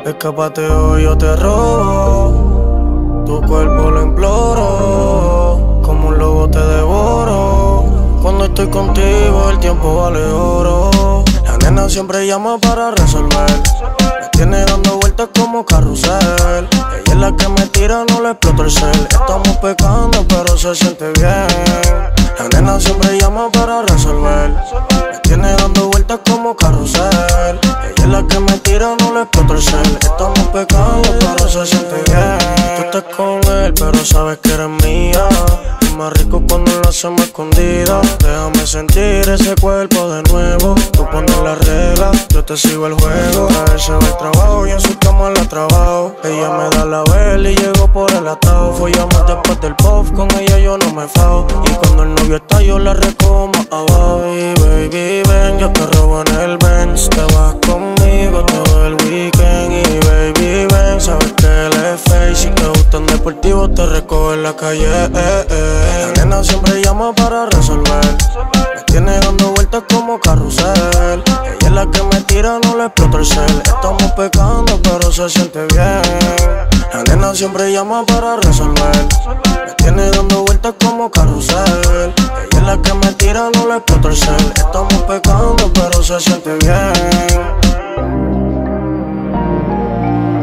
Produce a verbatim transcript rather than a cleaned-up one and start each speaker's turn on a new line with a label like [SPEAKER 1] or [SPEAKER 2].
[SPEAKER 1] Escápate hoy, yo te robo. Tu cuerpo lo imploro. Como un lobo te devoro. Cuando estoy contigo el tiempo vale oro. La nena siempre llama para resolver. Me tiene dando vueltas como carrusel. Ella es la que me tira, no le exploto el cel. Estamos pecando pero se siente bien. La nena siempre llama para resolver. Me tiene dando vueltas como carrusel. Ella es la que me tira, no le exploto el cel. Estamos pecando pero se siente bien. Tú estás con él pero sabes que eres mía. Es más rico cuando lo hacemos escondida. Déjame sentir ese cuerpo de nuevo. Tú pones la regla, yo te sigo el juego. A él se va el trabajo y en su cama la trabajo. Ella me da la vela y llego por el atado. Follamos después del pop, con ella yo no me fajo. Y cuando el novio está yo la recojo más abajo. Y baby ven, yo te robo en el Benz. Te vas conmigo todo el weekend. Y baby ven, sabes que él es fake. Si te gustan deportivos te recojo en la calle. eh, eh. La nena siempre llama para resolver. Me tiene dando vueltas como carrusel. Ella es la que me tira, no le exploto el cel. Estamos pecando pero se siente bien. La nena siempre llama para resolver. Me tiene dando vueltas como carrusel. Ella es la que me tira, no le exploto el cel. Estamos pecando pero se siente bien.